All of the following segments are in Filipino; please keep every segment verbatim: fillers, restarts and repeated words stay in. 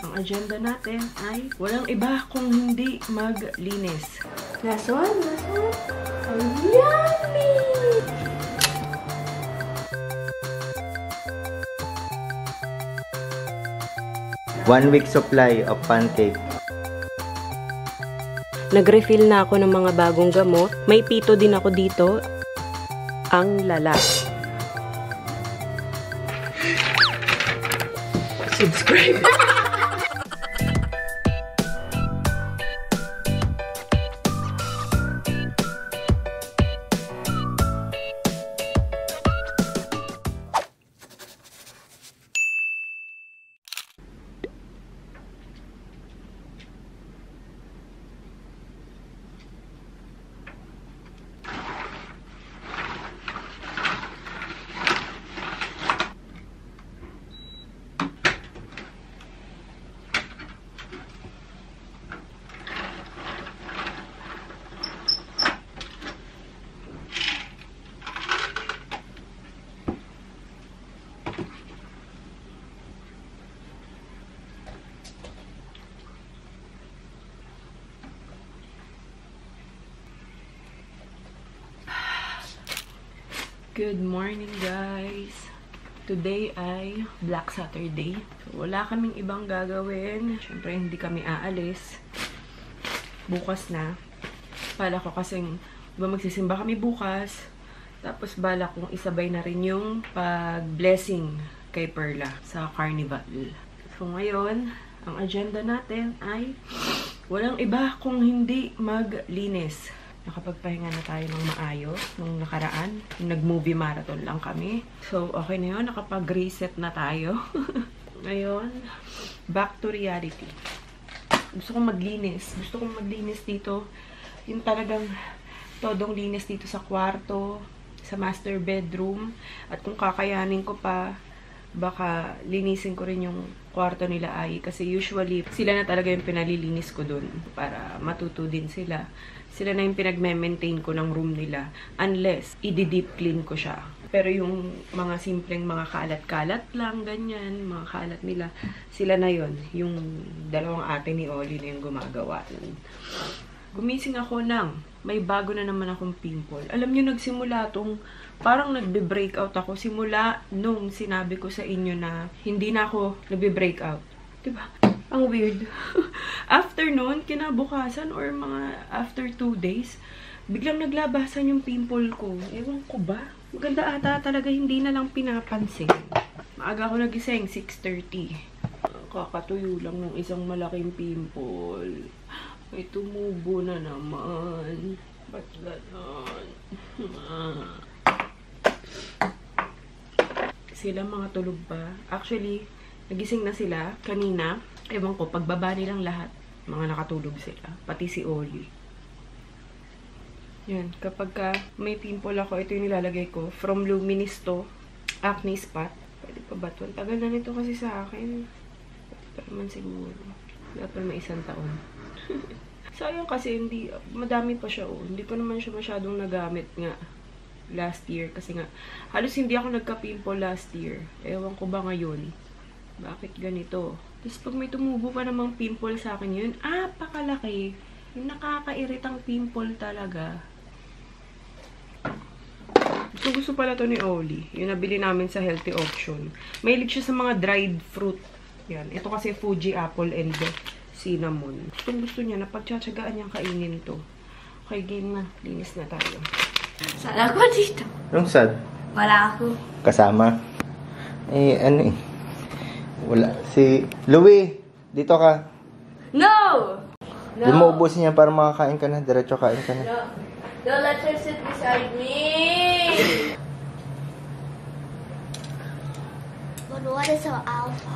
Ang agenda natin ay walang iba kung hindi maglinis. Last one, last one. Oh, yummy! One week supply of pancake. Nag-refill na ako ng mga bagong gamot. May pito din ako dito. Ang lala. Subscribe! Good morning, guys! Today ay Black Saturday. So, wala kaming ibang gagawin. Siyempre, hindi kami aalis. Bukas na. Bala ko kasing diba, magsisimba kami bukas. Tapos, bala kong isabay na rin yung pag-blessing kay Perla sa Carnival. So, ngayon, ang agenda natin ay walang iba kung hindi maglinis. Nakapagpahinga na tayo ng maayos nung nakaraan. Nag-movie marathon lang kami. So, okay na yun. Nakapag-reset na tayo. Ngayon, back to reality. Gusto kong maglinis. Gusto kong maglinis dito. Yung talagang todong linis dito sa kwarto, sa master bedroom. At kung kakayanin ko pa, baka linisin ko rin yung kwarto nila ay. Kasi usually, sila na talaga yung pinalilinis ko dun. Para matuto din sila. Sila na yung pinag-maintain ko ng room nila. Unless, i-deep clean ko siya. Pero yung mga simpleng mga kalat-kalat lang, ganyan, mga kalat nila, sila na yon. Yung dalawang ate ni Oli na yung gumagawa. Gumising ako ng may bago na naman akong pimple. Alam nyo, nagsimula tong parang nagbe-breakout ako. Simula nung sinabi ko sa inyo na hindi na ako nagbe-breakout. Diba? Ang weird. After nun, kinabukasan or mga after two days, biglang naglabasan yung pimple ko. Ewan ko ba? Maganda ata talaga, hindi na lang pinapansin. Maaga ako nagising, six thirty. Kakatuyo lang ng isang malaking pimple. May tumubo na naman. Ba't ganon? Sila mga tulog pa. Actually, nagising na sila kanina. Ewan ko, pagbaba nilang lahat, mga nakatulog sila. Pati si Oli. Yan, kapag ka may pimple ako, ito yung nilalagay ko. From Luminis to, Acne Spot. Pwede pa ba ito? Tagal na nito kasi sa akin. Pwede pa naman siguro. Dapat may isang taon. Sayang kasi, hindi, madami pa siya oh. Hindi ko naman siya masyadong nagamit nga last year. Kasi nga, halos hindi ako nagka-pimple last year. Ewan ko ba ngayon? Bakit ganito? Tapos pag may tumubo pa namang pimple sa akin yun, ah, pakalaki. Yung nakakairitang pimple talaga. Gusto gusto pala to ni Oli. Yung nabili namin sa Healthy Option. Mahilig siya sa mga dried fruit. Yan. Ito kasi Fuji apple and cinnamon. Gustong gusto niya, napagtsatsagaan niyang kainin to. Okay, game na. Linis na tayo. Saan ako dito? Anong sad? Wala ako. Kasama? Eh, ano eh. Wala. Si Louie, dito ka. No! No! Di mo ubusin niya para makakain ka na. Diretso kain ka na. No. Don't let her sit beside me! But what is our alpha?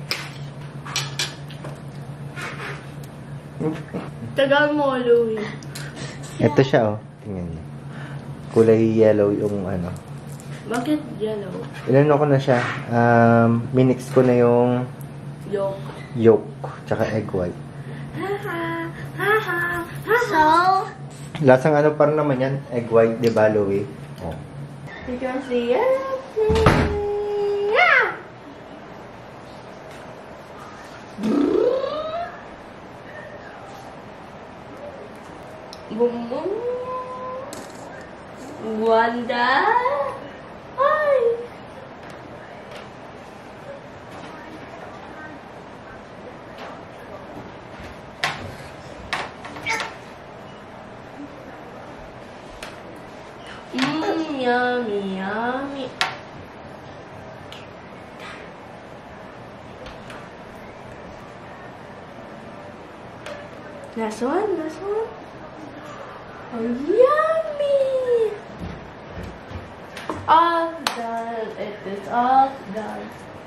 Tagal mo, Louie. Ito siya, oh. Tingnan niyo. Kulay yellow yung ano. Bakit yellow? Ilan ko na siya. Um, minix ko na yung Yolk. yolk, tsaka egg white. Haha! Haha! So, Lasang ano pa rin naman yan, egg white, di ba, Louie? Oh. You can see it. Boom, boom. Wanda. Hi. Mmm, yummy, yummy. Last one, last one. Oh, yummy! All done. It is all done.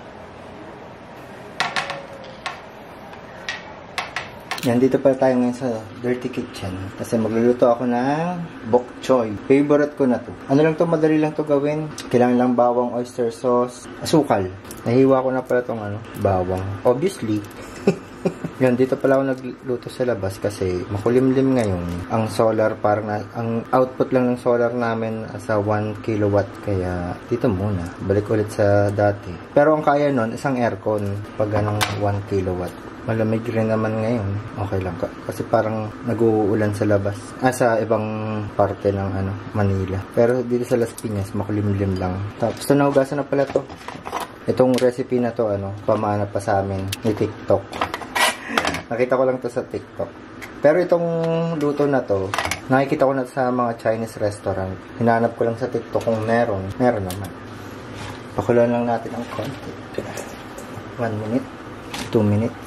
Yan, dito pala tayo ngayon sa Dirty Kitchen. Kasi magluluto ako ng bok choy. Favorite ko na to. Ano lang to, madali lang to gawin. Kailangan lang bawang, oyster sauce, asukal. Nahiwa ko na pala tong ano, bawang. Obviously. Yan, dito pala ako nagluto sa labas kasi makulimlim ngayon. Ang solar, parang na, ang output lang ng solar namin sa one kilowatt. Kaya dito muna. Balik ulit sa dati. Pero ang kaya nun, isang aircon pag anong one kilowatt. Malamig rin naman ngayon. Okay lang. Kasi parang nag-uulan sa labas. Ah, sa ibang parte ng ano, Manila. Pero dito sa Las Piñas, makulimlim lang. Tapos, ito nahugasan na pala to. Itong recipe na to, ano, pamana pa sa amin ni TikTok. Nakita ko lang to sa TikTok. Pero itong luto na to, nakikita ko na sa mga Chinese restaurant. Hinanap ko lang sa TikTok kung meron. Meron naman. Pakulan lang natin ang konti. One minute. Two minutes.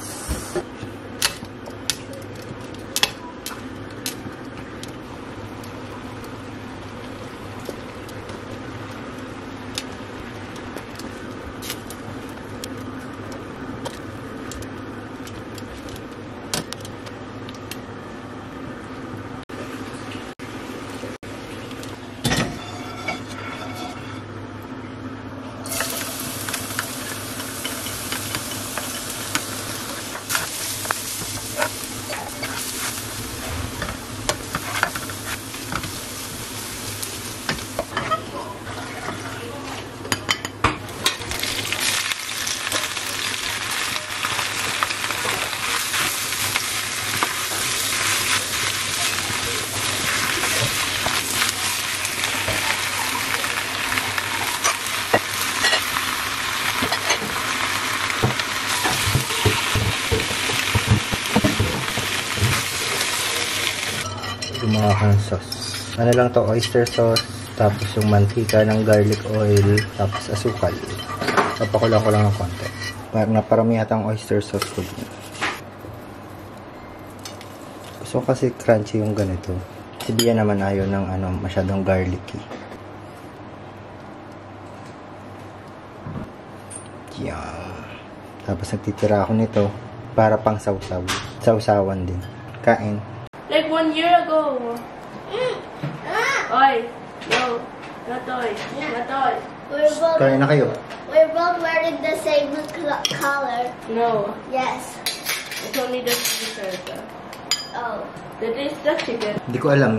Gumawa ko ng sauce. Ano lang to, oyster sauce, tapos yung mantika ng garlic oil, tapos asukal. Papakulang ko lang ng konti. Parang naparami yata ang oyster sauce ko din. Gusto kasi crunchy yung ganito. Si Bia naman ayaw ng ano, masyadong garlicky. Yan. Tapos nagtitira ako nito para pang sausaw. Sausawan din. Kain. Like one year ago. Oi, no, Matoy, Matoy. We're both, Kain na kayo. we're both wearing the same cl- color. No, Yes. it's only the dessert. Oh. That is the chicken. Hindi ko alam.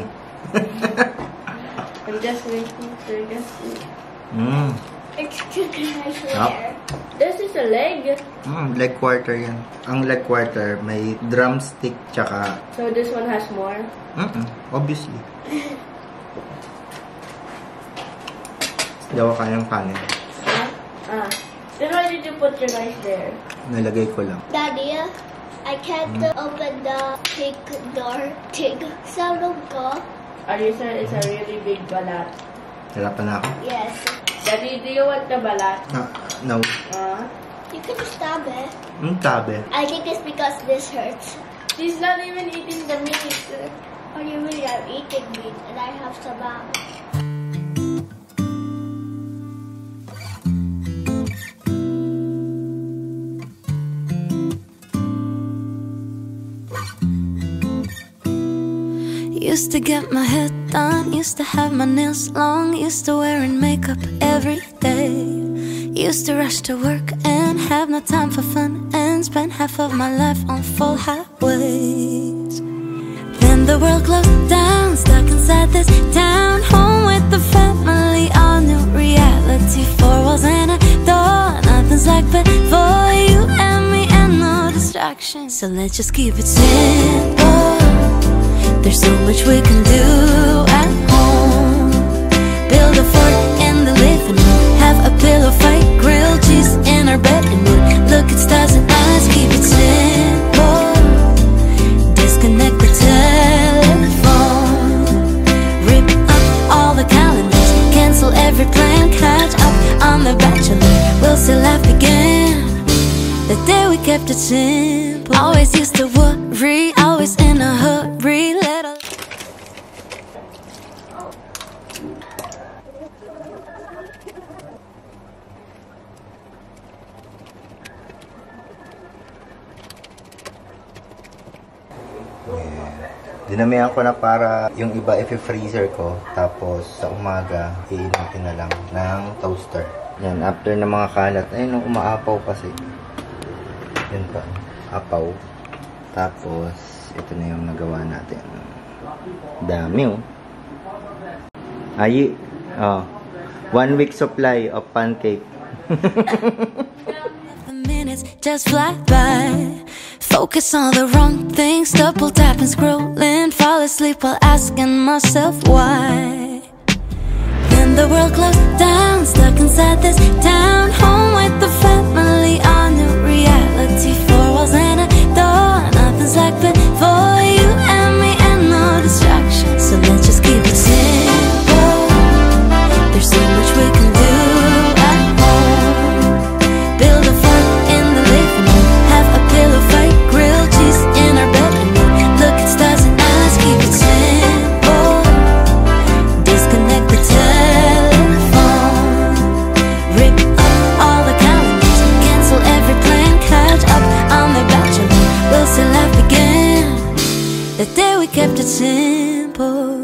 I'm just making sure just Mmm. It's chicken, I Yup. swear. This is a leg. Mm, leg quarter yan. Ang leg quarter, may drumstick tsaka... So this one has more. Mm-mm, obviously. Hindi ako kayang kanin. Huh? Ah. Then why did you put your knife there? Nalagay ko lang. Daddy, I can't Hmm. open the pink door. Tig. Sound ko. Are you sure it's a really big balat? Hirapan na ako. Yes. Daddy, do you want the balat? Ah, no. Uh, You can stab it. Mm, tabi. I think it's because this hurts. she's not even eating the meat. Or you really are eating meat and I have some out. Used to get my head done, used to have my nails long, used to wearing makeup every day. Used to rush to work and have no time for fun, and spend half of my life on full highways. Then the world closed down, stuck inside this town, home with the family, all new reality. Four walls and a door, nothing's like before, you and me and no distractions. So let's just keep it simple. There's so much we can do at home. Build a fort in the living room, have a pillow fight, grilled cheese in our bed, and look at stars and eyes, keep it simple. Disconnect the telephone, rip up all the calendars, cancel every plan, catch up on The Bachelor. We'll still laugh again the day we kept it simple. Always used to worry, always in a hurry. Let us Dinamihan ko na para yung iba i-freezer ko. Tapos sa umaga, iinitin na lang ng toaster. Yan, after ng mga kalat. Ayun, umaapaw kasi. Yan pa, apaw. Tapos, ito na yung nagawa natin. Dami, oh. Ay, oh. One week supply of pancake. the minutes just fly by. Focus on the wrong things, double tapping, scrolling, fall asleep while asking myself why. Then the world closed down, stuck inside this town, home with the family, on new reality, four walls and a door, nothing's like before, you and me and no distractions, so let's just keep it simple. There's so much we can do at home. Build a fort in the living room, have a pillow fight, grilled cheese in our bed, and look at stars and eyes, keep it simple. Disconnect the telephone, rip up all the calendars, cancel every plan, catch up on The Bachelor. We'll still laugh again the day we kept it simple.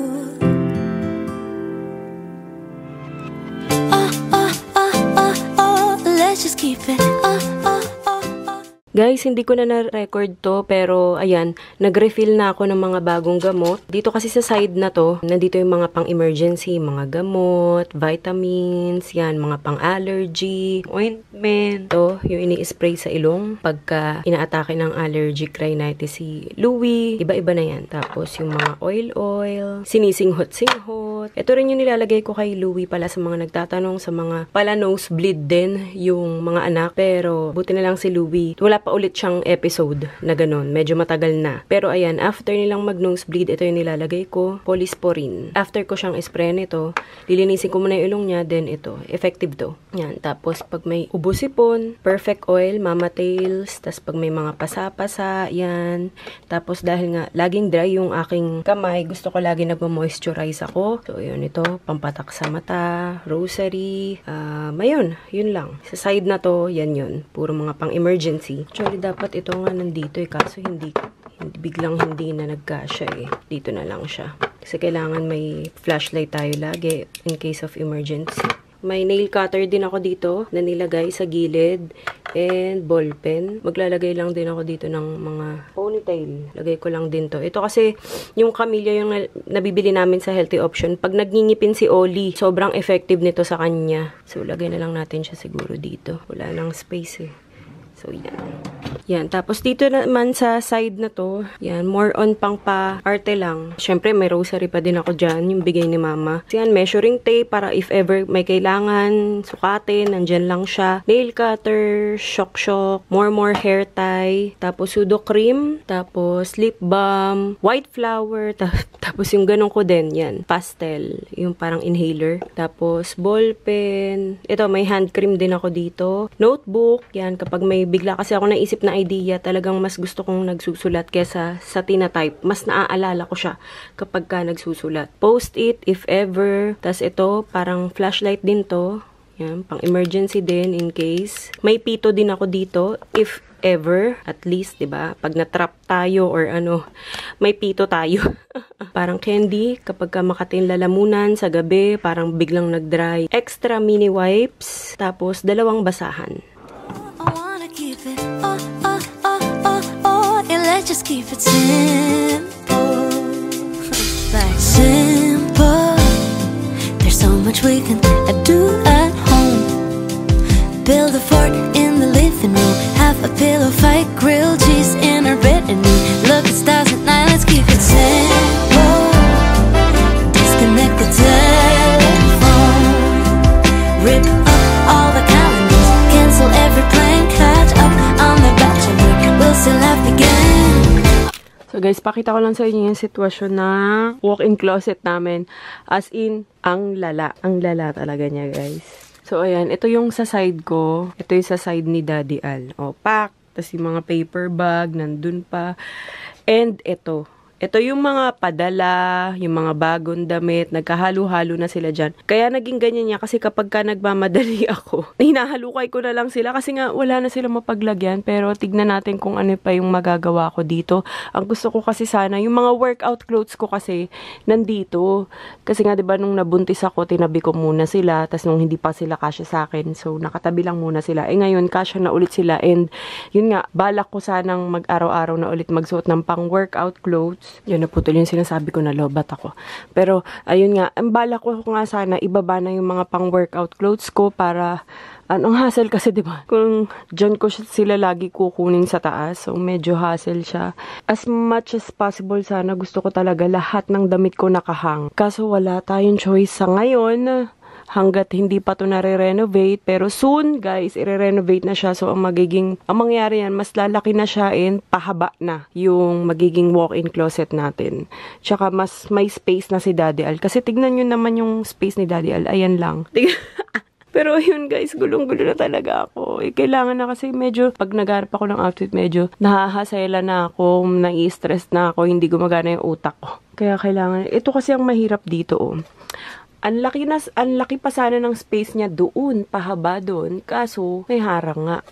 Oh, oh, oh, oh, oh, let's just keep it. Oh, oh, oh, oh. Guys, hindi ko na na-record to, pero ayan, nag-refill na ako ng mga bagong gamot. Dito kasi sa side na to, nandito yung mga pang-emergency, mga gamot, vitamins, yan, mga pang-allergy, ointment. To, yung ini-spray sa ilong pagka inaatake ng allergic rhinitis si Louie. Iba-iba na yan. Tapos yung mga oil-oil, sinisinghot-singhot. Ito rin yung nilalagay ko kay Louie pala sa mga nagtatanong, sa mga pala nosebleed din yung mga anak. Pero buti na lang si Louie, wala pa ulit siyang episode na ganun. Medyo matagal na. Pero ayan, after nilang mag-nosebleed, ito yung nilalagay ko, Polysporin. After ko siyang spray nito, lilinisin ko muna yung ilong niya, then ito. Effective to. Yan. Tapos, pag may ubo-sipon, Perfect Oil, Mama Tails, tapos pag may mga pasa-pasa, yan. Tapos, dahil nga, laging dry yung aking kamay, gusto ko lagi nagmo-moisturize ako. So, yun ito, pampatak sa mata, rosary, uh, ayun, yun lang. Sa side na to, yan yun. Puro mga pang-emergency. Actually, dapat ito nga nandito eh, kaso hindi, hindi biglang hindi na nagkasya eh. Dito na lang siya. Kasi kailangan may flashlight tayo lagi in case of emergency. May nail cutter din ako dito na nilagay sa gilid and ball pen. Maglalagay lang din ako dito ng mga ponytail. Lagay ko lang din to. Ito kasi yung Camellia yung nabibili namin sa Healthy Option. Pag nagngingipin si Oli, sobrang effective nito sa kanya. So, lagay na lang natin siya siguro dito. Wala nang space eh. So, yan. Yan. Tapos, dito naman sa side na to, yan, more on pang pa-arte lang. Siyempre, may rosary pa din ako dyan, yung bigay ni mama. So, yan, measuring tape para if ever may kailangan, sukatin, nandyan lang siya. Nail cutter, shock-shock, more-more hair tie, tapos pseudo cream, tapos lip balm, white flower, ta tapos yung ganun ko din, yan, pastel, yung parang inhaler. Tapos, ball pen. Ito, may hand cream din ako dito. Notebook, yan, kapag may bigla kasi ako naisip na idea, talagang mas gusto kong nagsusulat kesa sa tinatype. Mas naaalala ko siya kapag ka nagsusulat. Post-it, if ever. Tas ito, parang flashlight din to. Yan, pang emergency din in case. May pito din ako dito, if ever, at least, diba? Pag na-trap tayo or ano, may pito tayo. Parang candy, kapag ka makatin lalamunan sa gabi, parang biglang nag-dry. Extra mini wipes, tapos dalawang basahan. Keep it, oh, oh, oh, oh, oh, yeah, let's just keep it simple, like simple, there's so much we can do at home, build a fort in the living room, have a pillow fight, grilled cheese in our bed, and look at stars at night, let's keep it simple. So guys, pakita ko lang sa inyo yung sitwasyon na walk-in closet namin. As in, ang lala. Ang lala talaga niya, guys. So ayan, ito yung sa side ko. Ito yung sa side ni Daddy Al. O, pack. Tapos yung mga paper bag, nandun pa. And ito. Ito yung mga padala, yung mga bagong damit, nagkahalo-halo na sila dyan. Kaya naging ganyan niya kasi kapag ka nagmamadali ako, hinahalukay ko na lang sila kasi nga wala na sila mapaglagyan. Pero tignan natin kung ano pa yung magagawa ko dito. Ang gusto ko kasi sana, yung mga workout clothes ko kasi nandito. Kasi nga diba nung nabuntis ako, tinabi ko muna sila. Tapos nung hindi pa sila kasya sa akin, so nakatabi lang muna sila. Eh ngayon, kasya na ulit sila. And yun nga, balak ko sanang mag-araw-araw na ulit magsuot ng pang-workout clothes. Yun, naputol yung sinasabi ko na lobat ako. Pero, ayun nga, ang bala ko nga sana, ibaba na yung mga pang-workout clothes ko para, anong hassle kasi, di ba? Kung dyan ko sila lagi kukunin sa taas, so medyo hassle siya. As much as possible sana, gusto ko talaga lahat ng damit ko nakahang. Kaso wala tayong choice sa ngayon, hanggat hindi pa to nare-renovate. Pero soon, guys, i-renovate na siya. So, ang magiging, ang mangyari yan, mas lalaki na siya and pahaba na yung magiging walk-in closet natin. Tsaka, mas may space na si Daddy Al. Kasi tignan nyo naman yung space ni Daddy Al. Ayan lang. Pero yun guys, gulong-gulo na talaga ako. Eh, kailangan na kasi medyo, pag nagharap ako ng outfit, medyo nahahasela na ako, nai-stress na ako, hindi gumagana yung utak ko. Kaya kailangan, ito kasi ang mahirap dito, oh. Ang laki, na, ang laki pa sana ng space niya doon, pahaba doon. Kaso, may harang nga.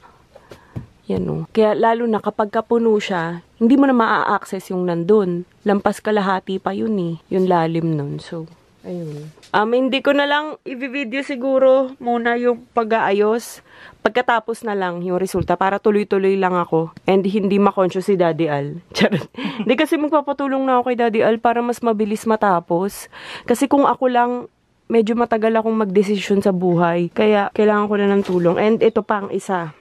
Yan o. Kaya lalo na kapag kapuno siya, hindi mo na maa-access yung nandun. Lampas kalahati pa yun eh. Yung lalim nun. So, ayun. Um, hindi ko na lang i-video siguro muna yung pag-aayos. Pagkatapos na lang yung resulta para tuloy-tuloy lang ako. And hindi makonsyo si Daddy Al. Charot. Hindi kasi magpapatulong na ako kay Daddy Al para mas mabilis matapos. Kasi kung ako lang, medyo matagal akong magdesisyon sa buhay. Kaya, kailangan ko na ng tulong. And ito pa ang isa.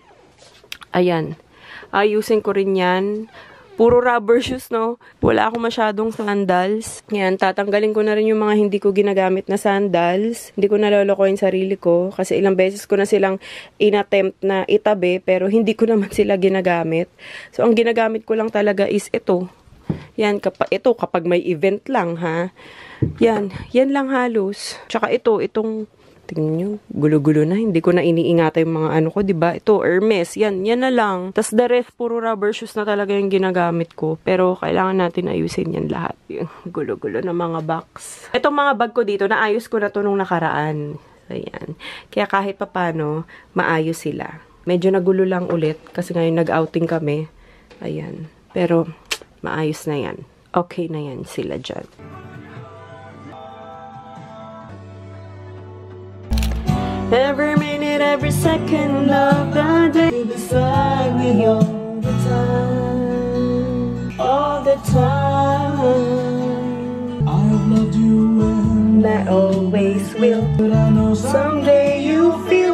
Ayan. Ayusin ko rin yan. Puro rubber shoes, no? Wala akong masyadong sandals. Yan, tatanggalin ko na rin yung mga hindi ko ginagamit na sandals. Hindi ko nalolokohin sarili ko. Kasi ilang beses ko na silang inattempt na itabi. Pero hindi ko naman sila ginagamit. So, ang ginagamit ko lang talaga is ito. Yan, kapa, ito kapag may event lang, ha? Yan, yan lang halos. Tsaka ito, itong, tingnan nyo, gulo-gulo na. Hindi ko na iniingata yung mga ano ko, diba? Ito, Hermes, yan, yan na lang. Tas the rest, puro rubber shoes na talaga yung ginagamit ko. Pero kailangan natin ayusin yan lahat. Yung gulo-gulo na mga box. Itong mga bag ko dito, naayos ko na to nung nakaraan. Ayan. Kaya kahit papano, maayos sila. Medyo nagulo lang ulit kasi ngayon nag-outing kami. Ayan. Pero, maayos na yan. Okay na yan sila dyan. Every minute, every second of the day, beside me all the time, all the time. I've loved you and I always will, but I know someday you feel.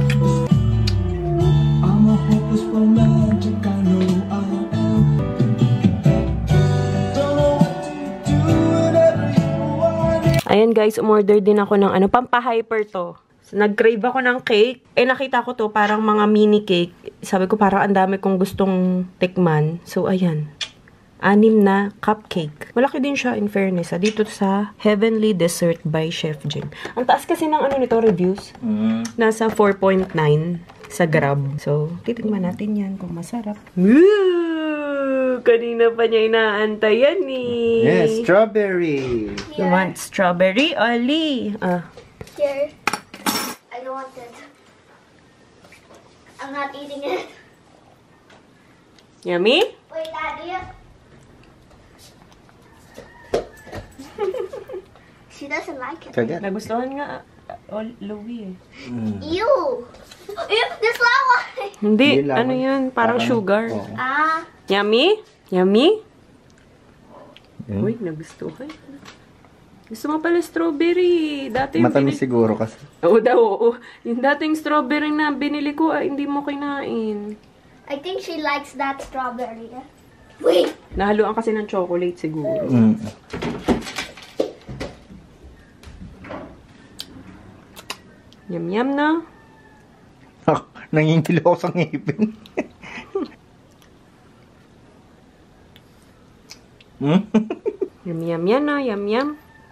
I'm a hopeless romantic, I know I am. Don't know what to do whenever you want it. Ayan guys, umorder din ako ng ano, pampahyper to. So, nag-crave ako ng cake. Eh, nakita ko to, parang mga mini cake. Sabi ko, parang ang dami kong gustong tikman. So, ayan. Anim na cupcake. Malaki din siya, in fairness. Ha? Dito sa Heavenly Dessert by Chef Jim. Ang taas kasi ng ano nito, reviews. Mm. Nasa four point nine sa Grab. So, titigman natin yan kung masarap. Woo! Kanina pa niya inaantay yan eh. Yes, strawberry. You want strawberry, Oli? Ah. Here. I don't want it. I'm not eating it. Yummy? Wait, Daddy. She doesn't like it. Kagat. Nagustuhan nga, uh, Louie eh. Mm. Ew! Ew, this lava! Hindi, Hindi lang. ano yun? Parang Parang- sugar. Oo. Ah, Yummy? Yummy? Mm. Uy, nagustuhan. Gusto mo pala strawberry. Dati yung Matamis binili- siguro kasi. Oo daw, oo. Yung dating strawberry na binili ko, ay, hindi mo kinain. I think she likes that strawberry. Wait! Nahaluan kasi ng chocolate siguro. Mm. Yum-yum na. Ah, nangingilo ako sa ngipin. Hmm? Yum, yum, yan na. Yum, yum.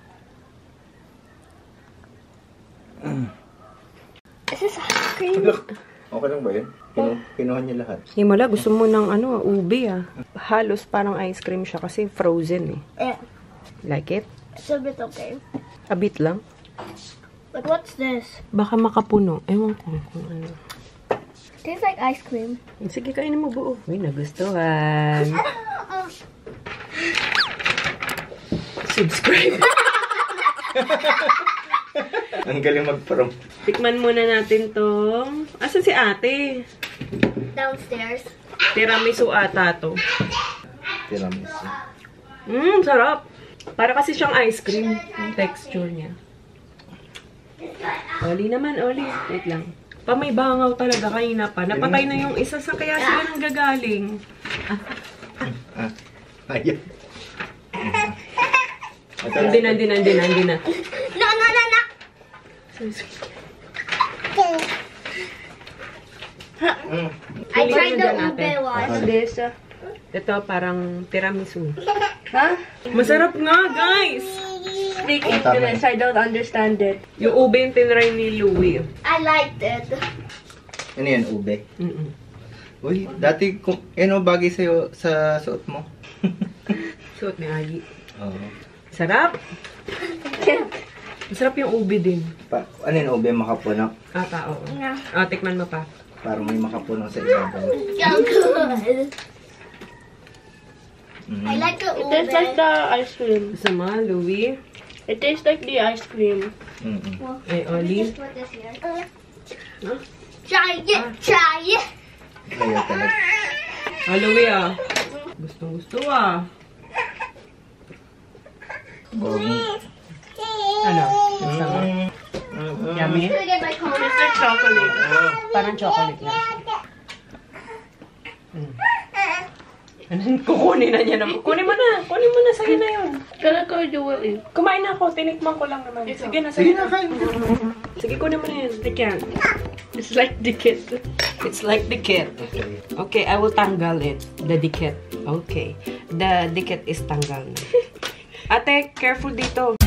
Is this ice cream? Okay lang ba yun? Kinu kinuha niya lahat. Himala, gusto mo ng ano, ube ah. Halos parang ice cream siya kasi frozen eh. Yeah. Like it? It's a bit okay. A bit lang. But what's this? Baka makapuno. Ewan ko kung ano. Tastes like ice cream. Sige, kainin mo buo. Uy, nagustuhan. Subscribe. Ang galing mag-prom. Tikman muna natin tong... Asan si ate? Downstairs. Tiramisu ata to. Tiramisu. Mmm, sarap. Para kasi siyang ice cream. Yung texture niya. Oli naman, Oli. Wait lang. Pa may bangaw talaga kanina pa. Napatay na yung isa sa kaya sila nang gagaling. Ah, ayun. Hindi na, hindi na, hindi na, hindi na. No, no, no, no. I tried the ube one. This. uh, Ito parang tiramisu. Huh? Masarap nga, guys! They eat this. I don't understand it. Yung ube yung tinry ni Louie. I liked it. Ano yan, ube? Mm-mm. Uy, dati, kung, ano bagay sa'yo sa suot mo? Suot ni Agi. Oo. Sarap! Masarap yung ube din. Pa, ano yung ube? Makapuno? Ata, oo. Yeah. Ah, tikman mo pa. Parang may makapuno sa ibabaw. So good. Mm. I like the It tastes like ube. the ice cream. Gusto mo, Louie? It tastes like the ice cream. Mm-mm. Eh, Oli? Just put this here. Huh? Try it, try it. Kaya talaga. Ah, Louie ah. Gustong gusto ah. Oh. Ano? Gusto mo? Yummy? I'm gonna get my cone. It's like chocolate. Parang chocolate lang siya. Hmm. Ano, kukunin na niya naman. Kunin mo na. Kunin mo na. Sa'yo na yun. Kaya ko do it. Kumain na ako. Tinikman ko lang naman. Sige na. Sige Sige na, kain. Sige, kunin mo na yun. I can't. It's like the kid. It's like the kit. Okay. Okay, I will tanggal it. The dikit. Okay. The dikit is tanggal na. Ate, careful dito.